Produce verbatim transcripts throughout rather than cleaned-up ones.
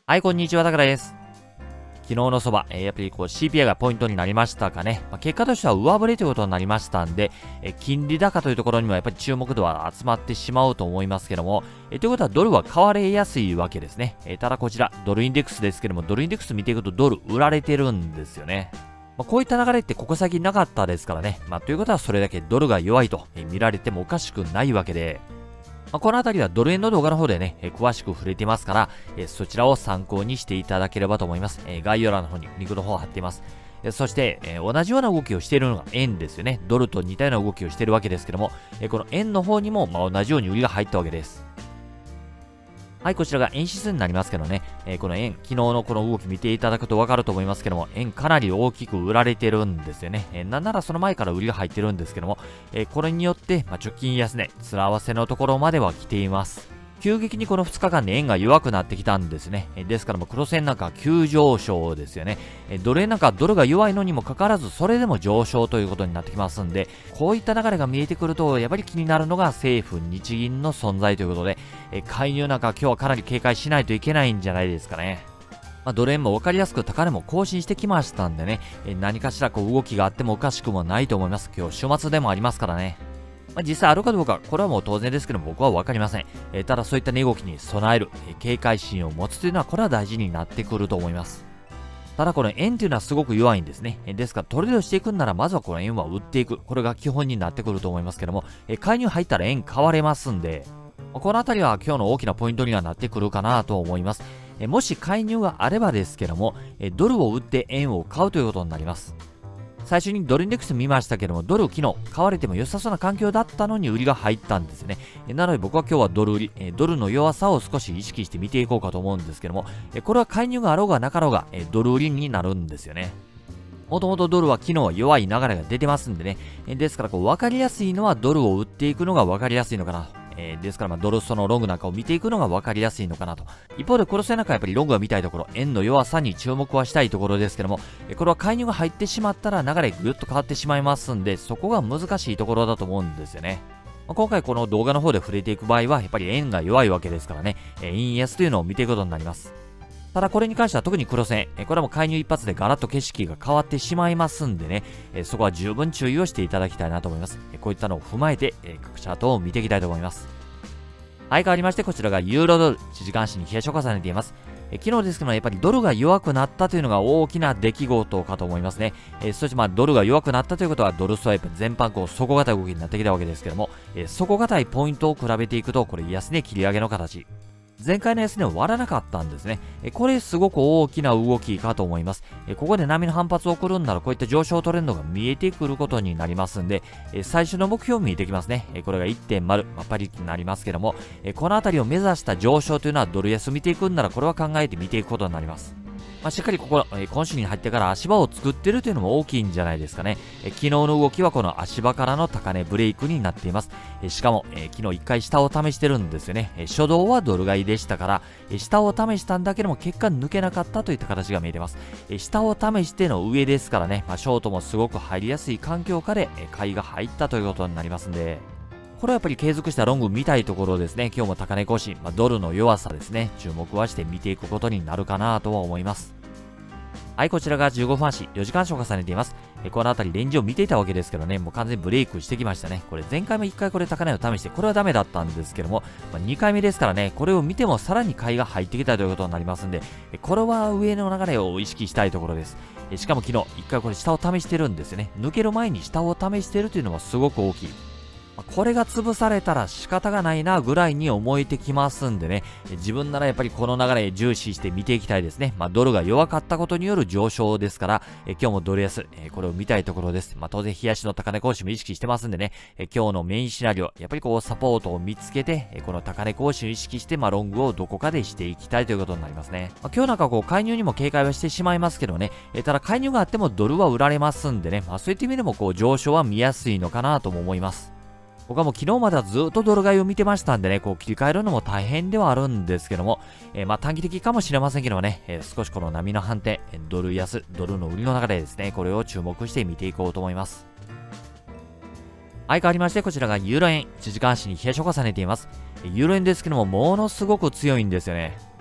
はい、こんにちは、たくらです。昨日の相場、えー、やっぱりこう シーピーアイ がポイントになりましたかね。まあ、結果としては上振れということになりましたんで、えー、金利高というところにもやっぱり注目度は集まってしまうと思いますけども、えー、ということはドルは買われやすいわけですね。えー、ただこちら、ドルインデックスですけども、ドルインデックス見ていくとドル売られてるんですよね。まあ、こういった流れってここ最近なかったですからね。まあ、ということはそれだけドルが弱いと見られてもおかしくないわけで、まあ、このあたりはドル円の動画の方でね、えー、詳しく触れてますから、えー、そちらを参考にしていただければと思います。えー、概要欄の方にリンクの方を貼っています。えー、そして、えー、同じような動きをしているのが円ですよね。ドルと似たような動きをしているわけですけども、えー、この円の方にも、まあ、同じように売りが入ったわけです。はい、こちらが円指数になりますけどね、えー、この円、昨日のこの動き見ていただくとわかると思いますけども、円かなり大きく売られてるんですよね。えー、なんならその前から売りが入ってるんですけども、えー、これによって、まあ、直近安値、面合わせのところまでは来ています。急激にこのふつかかんで円が弱くなってきたんですね。えですからもう黒線なんか急上昇ですよね。えドル円なんかドルが弱いのにもかかわらずそれでも上昇ということになってきますんで、こういった流れが見えてくるとやっぱり気になるのが政府日銀の存在ということで、え介入なんか今日はかなり警戒しないといけないんじゃないですかね。まあ、ドル円も分かりやすく高値も更新してきましたんでね、え何かしらこう動きがあってもおかしくもないと思います。今日週末でもありますからね。まあ、実際あるかどうか、これはもう当然ですけども僕は分かりません。えー、ただそういった値動きに備える、えー、警戒心を持つというのはこれは大事になってくると思います。ただこの円というのはすごく弱いんですね。えー、ですからトレードしていくんならまずはこの円は売っていく。これが基本になってくると思いますけども、えー、介入入ったら円買われますんで、このあたりは今日の大きなポイントにはなってくるかなと思います。えー、もし介入があればですけども、えー、ドルを売って円を買うということになります。最初にドルインデックス見ましたけども、ドルを昨日買われても良さそうな環境だったのに売りが入ったんですね。なので僕は今日はドル売り、ドルの弱さを少し意識して見ていこうかと思うんですけども、これは介入があろうがなかろうがドル売りになるんですよね。もともとドルは昨日は弱い流れが出てますんでね。ですからこう分かりやすいのはドルを売っていくのが分かりやすいのかなと。えー、ですからまあドルそのロングなんかを見ていくのが分かりやすいのかなと。一方で黒線なんかやっぱりロングが見たいところ、円の弱さに注目はしたいところですけども、これは介入が入ってしまったら流れぐっと変わってしまいますんで、そこが難しいところだと思うんですよね。今回この動画の方で触れていく場合はやっぱり円が弱いわけですからね、円安というのを見ていくことになります。ただこれに関しては特に黒線、これはもう介入一発でガラッと景色が変わってしまいますんでね、そこは十分注意をしていただきたいなと思います。こういったのを踏まえて各チャートを見ていきたいと思います。はい、変わりましてこちらがユーロドル、いちじかん足に冷やしを重ねています。え昨日ですけども、やっぱりドルが弱くなったというのが大きな出来事かと思いますね。えそしてまあドルが弱くなったということはドルスワイプ全般こう底堅い動きになってきたわけですけども、え底堅いポイントを比べていくとこれ安値切り上げの形。前回の安値を割らなかったんですね。これすごく大きな動きかと思います。ここで波の反発を送るんならこういった上昇トレンドが見えてくることになりますんで、最初の目標見えてきますね。これが いってんまる、まあ、パリになりますけども、このあたりを目指した上昇というのはドル安見ていくんならこれは考えて見ていくことになります。まあ、しっかりここ、えー、今週に入ってから足場を作ってるというのも大きいんじゃないですかね。えー、昨日の動きはこの足場からの高値ブレイクになっています。えー、しかも、えー、昨日一回下を試してるんですよね。えー、初動はドル買いでしたから、えー、下を試したんだけども結果抜けなかったといった形が見えてます。えー、下を試しての上ですからね、まあ、ショートもすごく入りやすい環境下で、えー、買いが入ったということになりますんで、これはやっぱり継続したロング見たいところですね。今日も高値更新、まあ、ドルの弱さですね。注目はして見ていくことになるかなとは思います。はい、こちらがじゅうごふん足、よじかん足を重ねています。えこのあたりレンジを見ていたわけですけどね、もう完全にブレイクしてきましたね。これ前回もいっかいこれ高値を試して、これはダメだったんですけども、まあ、にかいめですからね、これを見てもさらに買いが入ってきたということになりますんで、これは上の流れを意識したいところです。えしかも昨日いっかいこれ下を試してるんですよね。抜ける前に下を試してるというのもすごく大きい。これが潰されたら仕方がないなぐらいに思えてきますんでね、自分ならやっぱりこの流れ重視して見ていきたいですね。まあ、ドルが弱かったことによる上昇ですから、え今日もドル安、えこれを見たいところです。まあ、当然冷やしの高値更新も意識してますんでね、え今日のメインシナリオ、やっぱりこうサポートを見つけて、えこの高値更新を意識して、まあ、ロングをどこかでしていきたいということになりますね。まあ、今日なんかこう介入にも警戒はしてしまいますけどね、えただ介入があってもドルは売られますんでね、まあ、そういった意味でもこう上昇は見やすいのかなとも思います。僕はもう昨日まではずっとドル買いを見てましたんでね、こう切り替えるのも大変ではあるんですけども、えー、まあ短期的かもしれませんけどもね、えー、少しこの波の反転、ドル安、ドルの売りの中でですね、これを注目して見ていこうと思います。はい、変わりまして、こちらがユーロ円、いちじかん足に冷やしを重ねています。ユーロ円ですけども、ものすごく強いんですよね。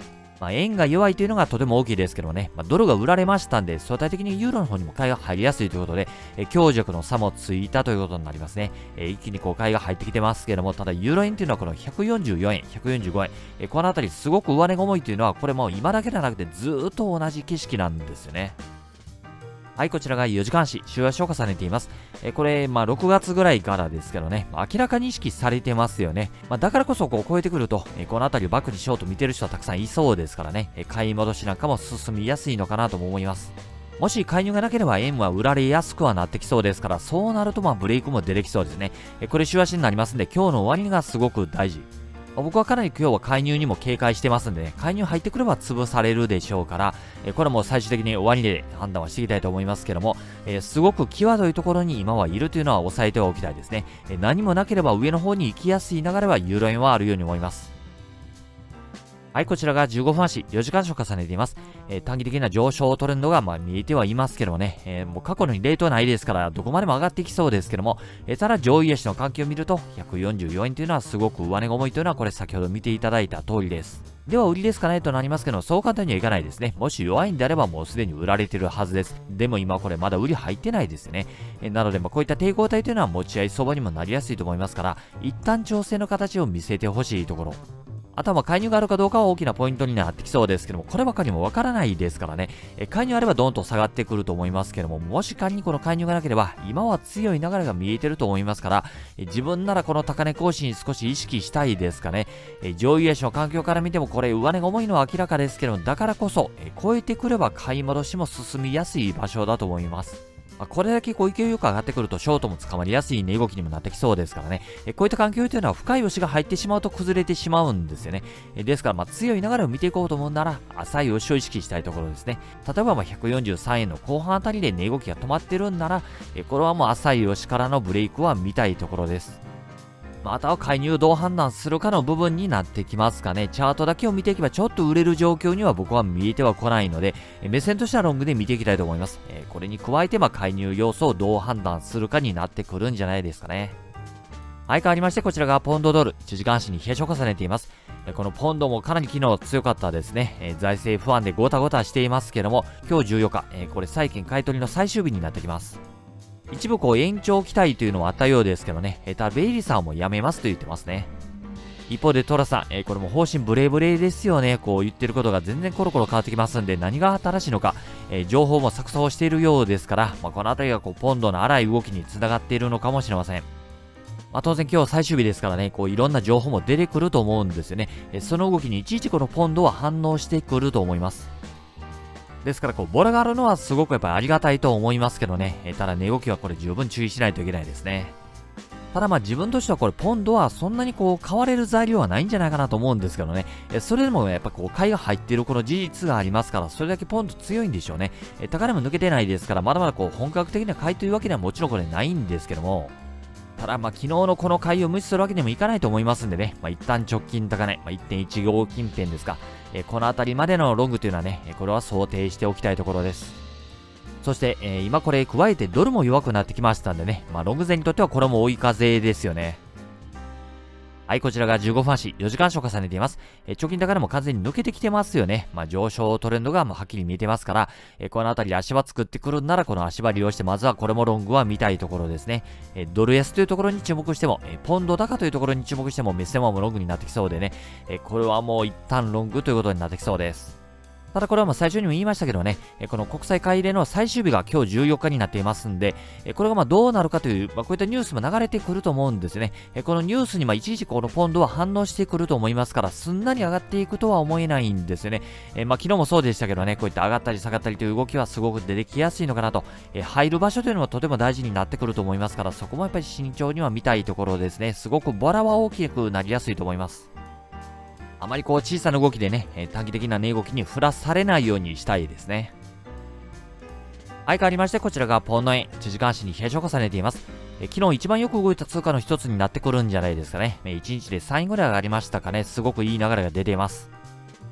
まあ、円が弱いというのがとても大きいですけどね、まあ、ドルが売られましたんで、相対的にユーロの方にも買いが入りやすいということで、え強弱の差もついたということになりますね。え一気にこう買いが入ってきてますけども、ただユーロ円というのはこのひゃくよんじゅうよえん、ひゃくよんじゅうごえん、えこのあたりすごく上値が重いというのは、これもう今だけではなくてずーっと同じ景色なんですよね。はい、こちらがよじかん足、週足を重ねています。えこれ、まあ、ろくがつぐらいからですけどね、まあ、明らかに意識されてますよね。まあ、だからこそ、こう、超えてくると、えこのあたりをバックにしようと見てる人はたくさんいそうですからね、え買い戻しなんかも進みやすいのかなとも思います。もし介入がなければ円は売られやすくはなってきそうですから、そうなるとまあブレイクも出てきそうですね。えこれ週足になりますんで、今日の終わりがすごく大事。僕はかなり今日は介入にも警戒してますんでね、介入入ってくれば潰されるでしょうから、えこれも最終的に終わりで判断はしていきたいと思いますけども、えー、すごく際どいところに今はいるというのは押さえておきたいですね。え何もなければ上の方に行きやすい流れはユーロ円はあるように思います。はい、こちらがじゅうごふん足、よじかん足を重ねています。えー、短期的な上昇トレンドがまあ見えてはいますけどもね、えー、もう過去のレートはないですから、どこまでも上がっていきそうですけども、えー、ただ上位足の環境を見ると、ひゃくよんじゅうよえんというのはすごく上値が重いというのは、これ先ほど見ていただいた通りです。では売りですかねとなりますけど、そう簡単にはいかないですね。もし弱いんであればもうすでに売られているはずです。でも今これまだ売り入ってないですよね。えなのでまあこういった抵抗体というのは持ち合い相場にもなりやすいと思いますから、一旦調整の形を見せてほしいところ。あとはまあ介入があるかどうかは大きなポイントになってきそうですけども、こればかりもわからないですからね。え介入あればドンと下がってくると思いますけども、もし仮にこの介入がなければ、今は強い流れが見えてると思いますから、え自分ならこの高値更新少し意識したいですかね。え上位足の環境から見てもこれ上値が重いのは明らかですけども、だからこそ、え超えてくれば買い戻しも進みやすい場所だと思います。これだけこう勢いよく上がってくるとショートも捕まりやすい値動きにもなってきそうですからね。えこういった環境というのは深い押しが入ってしまうと崩れてしまうんですよね。えですからまあ強い流れを見ていこうと思うなら浅い押しを意識したいところですね。例えばまあひゃくよんじゅうさんえんの後半あたりで値動きが止まってるんなら、えこれはもう浅い押しからのブレイクは見たいところです。または介入をどう判断するかの部分になってきますかね。チャートだけを見ていけばちょっと売れる状況には僕は見えてはこないので、目線としてはロングで見ていきたいと思います。えー、これに加えてまあ介入要素をどう判断するかになってくるんじゃないですかね。はい、変わりましてこちらがポンドドル、いちじかん足に冷えを重ねています。このポンドもかなり昨日強かったですね。えー、財政不安でゴタゴタしていますけども、今日じゅうよっか、えー、これ債券買い取りの最終日になってきます。一部こう延長期待というのはあったようですけどね、えただベイリーさんも辞めますと言ってますね。一方でトラさん、えー、これも方針ブレブレですよね。こう言ってることが全然コロコロ変わってきますんで、何が正しいのか、えー、情報も錯綜しているようですから、まあ、このあたりがこうポンドの荒い動きにつながっているのかもしれません。まあ、当然今日最終日ですからね、こういろんな情報も出てくると思うんですよね。えー、その動きにいちいちこのポンドは反応してくると思います。ですから、こう、ボラがあるのはすごくやっぱりありがたいと思いますけどね。えー、ただ、値動きはこれ十分注意しないといけないですね。ただまあ自分としてはこれポンドはそんなにこう買われる材料はないんじゃないかなと思うんですけどね。えそれでもやっぱこう買いが入っているこの事実がありますから、それだけポンド強いんでしょうね。え高値も抜けてないですから、まだまだこう本格的な買いというわけではもちろんこれないんですけども、ただまあ昨日のこの買いを無視するわけにもいかないと思いますんでね。まあ一旦直近高値、まあ、いってんいちご 近辺ですか。えこの辺りまでのロングというのはね、これは想定しておきたいところです。そして、えー、今これ加えてドルも弱くなってきましたんでね、まあロング勢にとってはこれも追い風ですよね。はい、こちらがじゅうごふん足、よじかん足を重ねています。えー、貯金高値も完全に抜けてきてますよね。まあ上昇トレンドがまあはっきり見えてますから、えー、この辺りで足場作ってくるんならこの足場利用して、まずはこれもロングは見たいところですね。えー、ドル安というところに注目しても、えー、ポンド高というところに注目しても、目線はもうロングになってきそうでね、えー、これはもう一旦ロングということになってきそうです。ただこれはもう最初にも言いましたけどね、この国際買い入れの最終日が今日じゅうよっかになっていますんで、これがまあどうなるかという、まあ、こういったニュースも流れてくると思うんですね。このニュースにまあ一時このポンドは反応してくると思いますから、すんなり上がっていくとは思えないんですよね。えまあ昨日もそうでしたけどね、こういった上がったり下がったりという動きはすごく出てきやすいのかなと、え入る場所というのはとても大事になってくると思いますから、そこもやっぱり慎重には見たいところですね。すごくボラは大きくなりやすいと思います。あまりこう小さな動きでね、えー、短期的な値動きに振らされないようにしたいですね。はい、変わりまして、こちらがポンド円、いちじかん足に冷えを重ねています。えー、昨日一番よく動いた通貨の一つになってくるんじゃないですかね。えー、いちにちでさんいぐらい上がりましたかね。すごくいい流れが出ています。し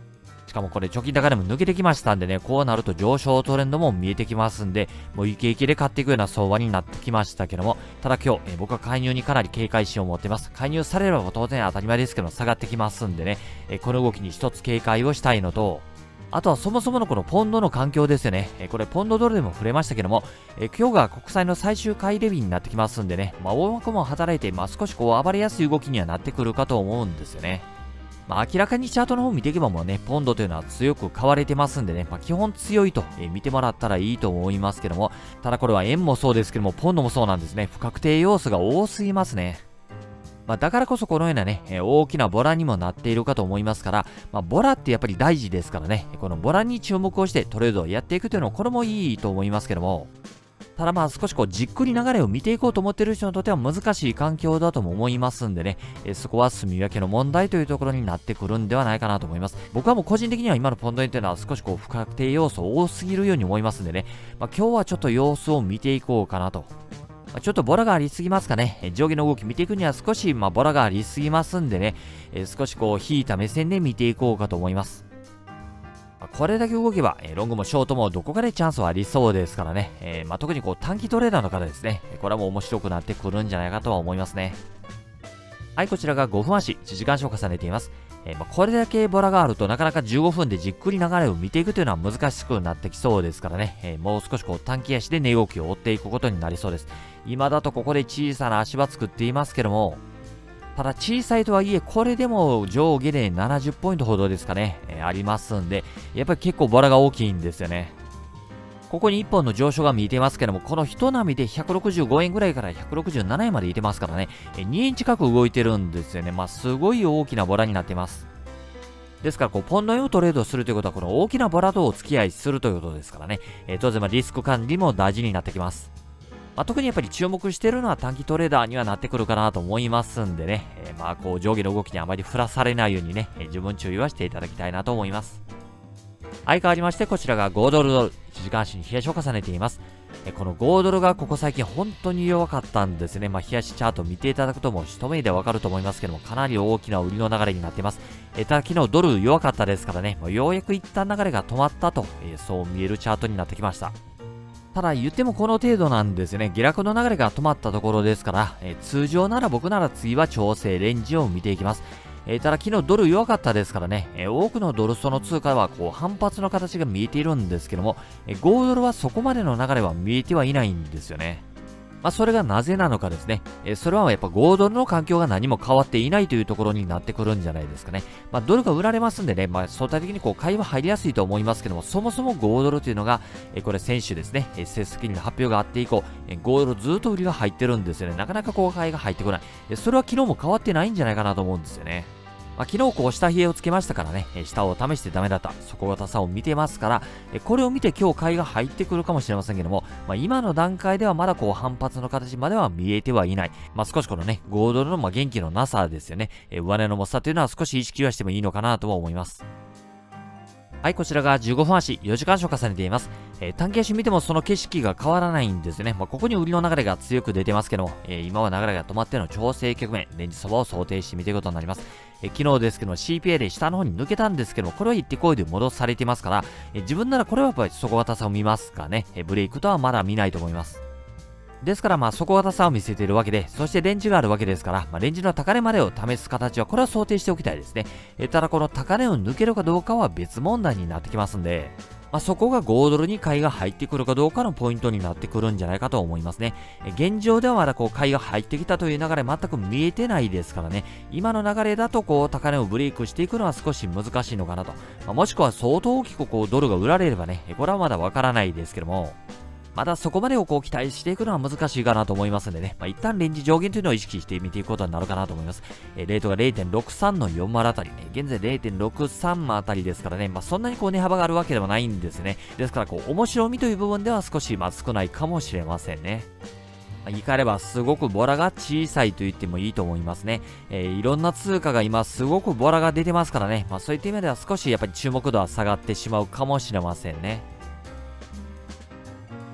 しかもこれ貯金高値も抜けてきましたんでね、こうなると上昇トレンドも見えてきますんで、もうイケイケで買っていくような相場になってきましたけども、ただ今日、えー、僕は介入にかなり警戒心を持っています。介入されれば当然当たり前ですけど下がってきますんでね、えー、この動きに一つ警戒をしたいのと、あとはそもそものこのポンドの環境ですよね。えー、これポンドドルでも触れましたけども、えー、今日が国債の最終買いレビューになってきますんでね、まあ大枠も働いて、まあ少しこう暴れやすい動きにはなってくるかと思うんですよね。まあ明らかにチャートの方見ていけばもうね、ポンドというのは強く買われてますんでね、まあ基本強いと、えー、見てもらったらいいと思いますけども、ただこれは円もそうですけども、ポンドもそうなんですね。不確定要素が多すぎますね。まあだからこそこのようなね、えー、大きなボラにもなっているかと思いますから、まあボラってやっぱり大事ですからね、このボラに注目をしてトレードをやっていくというのはこれもいいと思いますけども、ただまあ少しこうじっくり流れを見ていこうと思っている人にとっては難しい環境だとも思いますんでね、えそこは住み分けの問題というところになってくるんではないかなと思います。僕はもう個人的には今のポンド円というのは少しこう不確定要素多すぎるように思いますんでね、まあ、今日はちょっと様子を見ていこうかなと。まあ、ちょっとボラがありすぎますかね。え上下の動き見ていくには少しまあボラがありすぎますんでね、え少しこう引いた目線で見ていこうかと思います。これだけ動けば、えー、ロングもショートもどこかでチャンスはありそうですからね。えー、まあ、特にこう短期トレーダーの方ですね。これはもう面白くなってくるんじゃないかとは思いますね。はい、こちらがごふん足、いちじかん足を重ねています。えー、まあ、これだけボラがあるとなかなかじゅうごふんでじっくり流れを見ていくというのは難しくなってきそうですからね。えー、もう少しこう短期足で値動きを追っていくことになりそうです。今だとここで小さな足場作っていますけども、ただ小さいとはいえ、これでも上下でななじゅうポイントほどですかね、えー、ありますんで、やっぱり結構ボラが大きいんですよね。ここにいっぽんの上昇が見えてますけども、この一波でひゃくろくじゅうごえんぐらいからひゃくろくじゅうななえんまでいてますからね、えー、にえん近く動いてるんですよね。まあ、すごい大きなボラになっています。ですから、こう、ポンド円をトレードするということは、この大きなボラとお付き合いするということですからね、えー、当然、まあ、リスク管理も大事になってきます。まあ、特にやっぱり注目しているのは短期トレーダーにはなってくるかなと思いますんでね、えー、まあこう上下の動きにあまり振らされないようにね、えー、十分注意はしていただきたいなと思います。相変わりましてこちらがごドルドル、いちじかん足に冷やしを重ねています。えー、このごドルがここ最近本当に弱かったんですね。まあ冷やしチャート見ていただくともう一目でわかると思いますけども、かなり大きな売りの流れになっています。えー、ただ昨日ドル弱かったですからね、もうようやく一旦流れが止まったと、えー、そう見えるチャートになってきました。ただ言ってもこの程度なんですよね。下落の流れが止まったところですから、えー、通常なら僕なら次は調整レンジを見ていきます。えー、ただ昨日ドル弱かったですからね、えー、多くのドルその通貨はこう反発の形が見えているんですけども、えー、ごドルはそこまでの流れは見えてはいないんですよね。まあそれがなぜなのかですね。えー、それはやっぱごドルの環境が何も変わっていないというところになってくるんじゃないですかね。まあドルが売られますんでね、まあ相対的にこう買いは入りやすいと思いますけども、そもそもごドルというのが、えー、これ先週ですね、えー、成績の発表があって以降、えー、ごドルずっと売りが入ってるんですよね。なかなかこう買いが入ってこない。えー、それは昨日も変わってないんじゃないかなと思うんですよね。まあ、昨日こう下冷えをつけましたからね、下を試してダメだった、底堅さを見てますから、これを見て今日買いが入ってくるかもしれませんけども、まあ、今の段階ではまだこう反発の形までは見えてはいない。まあ、少しこのね、ごドルのまあ元気のなさですよね。上値の重さというのは少し意識はしてもいいのかなとは思います。はい、こちらがじゅうごふん足、よじかん足を重ねています。えー、短期足見てもその景色が変わらないんですね。まあ、ここに売りの流れが強く出てますけども、えー、今は流れが止まっての調整局面、レンジ相場を想定してみていくことになります。えー、昨日ですけども シーピーアイ で下の方に抜けたんですけども、これは行ってこいで戻されていますから、えー、自分ならこれはやっぱり底堅さを見ますかね。えー、ブレイクとはまだ見ないと思います。ですから、まあ、底堅さを見せているわけで、そしてレンジがあるわけですから、まあ、レンジの高値までを試す形は、これは想定しておきたいですね。えただ、この高値を抜けるかどうかは別問題になってきますんで、まあ、そこがごドルに買いが入ってくるかどうかのポイントになってくるんじゃないかと思いますね。え現状ではまだこう買いが入ってきたという流れ全く見えてないですからね。今の流れだとこう高値をブレイクしていくのは少し難しいのかなと。まあ、もしくは相当大きくこうドルが売られればね、これはまだわからないですけども、まだそこまでをこう期待していくのは難しいかなと思いますんでね。まあ、一旦レンジ上限というのを意識してみていくことになるかなと思います。えー、レートが れいてんろくさん のよんじゅうあたり、えー、現在 れいてんろくさん あたりですからね。まあ、そんなにこう値幅があるわけではないんですね。ですからこう面白みという部分では少しまあ少ないかもしれませんね。まあ、言い換えればすごくボラが小さいと言ってもいいと思いますね。えー、いろんな通貨が今すごくボラが出てますからね。まあ、そういった意味では少しやっぱり注目度は下がってしまうかもしれませんね。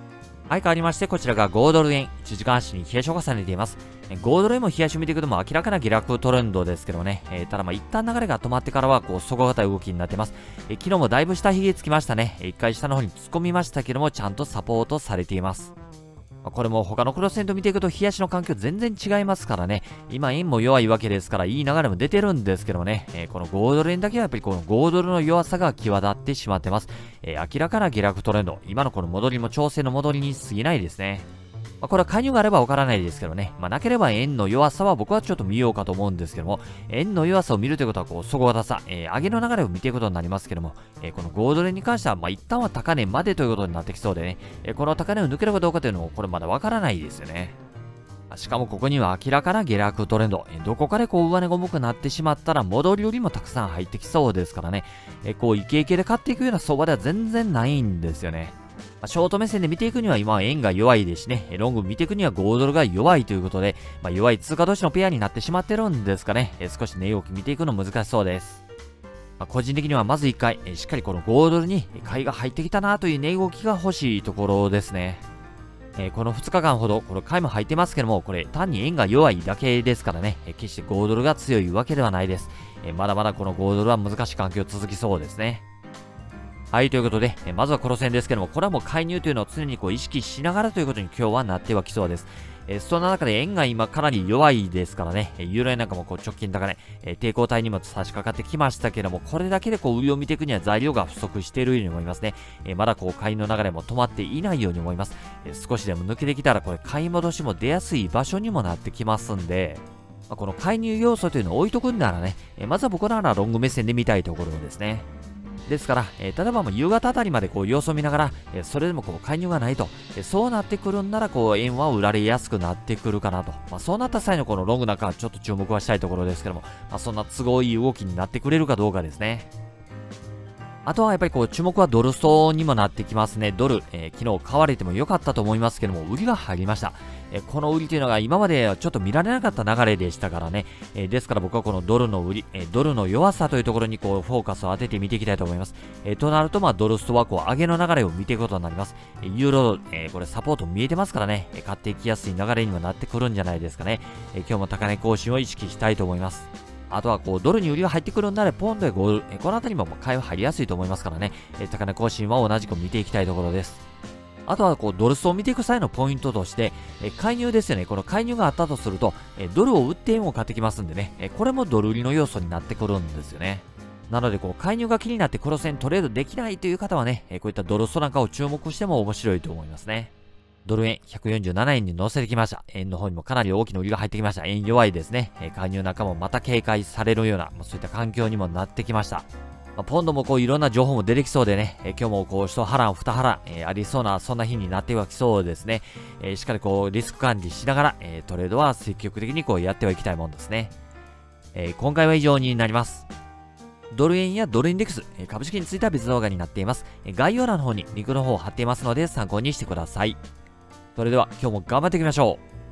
はい、変わりまして、こちらがごドル円、いちじかん足に冷やしを重ねています。ごドル円も冷やしを見ていくとも明らかな下落トレンドですけどね。えー、ただまあ一旦流れが止まってからは、こう、底堅い動きになっています。えー、昨日もだいぶ下髭つきましたね。一回下の方に突っ込みましたけども、ちゃんとサポートされています。これも他のクロス線と見ていくと、冷やしの環境全然違いますからね。今、円も弱いわけですから、いい流れも出てるんですけどもね。えー、このごドル円だけはやっぱりこのごドルの弱さが際立ってしまってます。えー、明らかな下落トレンド。今のこの戻りも調整の戻りに過ぎないですね。まあ、これは介入があればわからないですけどね。まあ、なければ円の弱さは僕はちょっと見ようかと思うんですけども、円の弱さを見るということは、こう、底堅さ、えー、上げの流れを見ていくことになりますけども、えー、このごドル円に関しては、まあ、一旦は高値までということになってきそうでね、えー、この高値を抜けるかどうかというのも、これまだわからないですよね。しかもここには明らかな下落トレンド。どこかでこう上値が重くなってしまったら戻りよりもたくさん入ってきそうですからね。えこうイケイケで買っていくような相場では全然ないんですよね。まあ、ショート目線で見ていくには今は円が弱いですしね。ロング見ていくにはごドルが弱いということで、まあ、弱い通貨同士のペアになってしまってるんですかね。え少し値動き見ていくの難しそうです。まあ、個人的にはまずいっかい、えしっかりこのごドルに買いが入ってきたなという値動きが欲しいところですね。えー、このふつかかんほど、これ買いも入ってますけども、これ単に円が弱いだけですからね、えー、決してごドルが強いわけではないです。えー、まだまだこのごドルは難しい環境続きそうですね。はい、ということで、えー、まずはこの線ですけども、これはもう介入というのを常にこう意識しながらということに今日はなってはきそうです。えー、そんな中で円が今かなり弱いですからね、ユーロ円なんかもこう直近高値、えー、抵抗体にも差し掛かってきましたけども、これだけでこう売りを見ていくには材料が不足しているように思いますね。えー、まだこう買いの流れも止まっていないように思います。えー、少しでも抜けてきたらこれ買い戻しも出やすい場所にもなってきますんで、まあ、この介入要素というのを置いとくんならね、えー、まずは僕らならロング目線で見たいところですね。ですから、えー、例えばもう夕方あたりまでこう様子を見ながら、えー、それでもこう介入がないと、えー、そうなってくるんならこう円は売られやすくなってくるかなと、まあ、そうなった際のこのロングなんかはちょっと注目はしたいところですけども、まあ、そんな都合いい動きになってくれるかどうかですね。あとはやっぱりこう注目はドル層にもなってきますね。ドル、えー、昨日買われても良かったと思いますけども、売りが入りました。えー、この売りというのが今までちょっと見られなかった流れでしたからね。えー、ですから僕はこのドルの売り、えー、ドルの弱さというところにこうフォーカスを当てて見ていきたいと思います。えー、となるとまあドルストはこう上げの流れを見ていくことになります。えー、ユーロ、えー、これサポート見えてますからね、えー、買っていきやすい流れにもなってくるんじゃないですかね。えー、今日も高値更新を意識したいと思います。あとはこうドルに売りが入ってくるんならポンドやゴール、えこの辺りも買いは入りやすいと思いますからね、え高値更新は同じく見ていきたいところです。あとはこうドルスを見ていく際のポイントとして、え介入ですよね。この介入があったとすると、えドルを売って円を買ってきますんでね、えこれもドル売りの要素になってくるんですよね。なのでこう介入が気になってクロス円トレードできないという方はね、えこういったドルストなんかを注目しても面白いと思いますね。ドル円ひゃくよんじゅうななえんに乗せてきました。円の方にもかなり大きな売りが入ってきました。円弱いですね。えー、介入仲もまた警戒されるような、まあ、そういった環境にもなってきました。まあ、ポンドもこういろんな情報も出てきそうでね、えー、今日もこう一波乱二波乱、えー、ありそうなそんな日になってはきそうですね。えー、しっかりこうリスク管理しながら、えー、トレードは積極的にこうやってはいきたいもんですね。えー、今回は以上になります。ドル円やドルインデックス、株式については別動画になっています。概要欄の方にリンクの方を貼っていますので参考にしてください。それでは今日も頑張っていきましょう。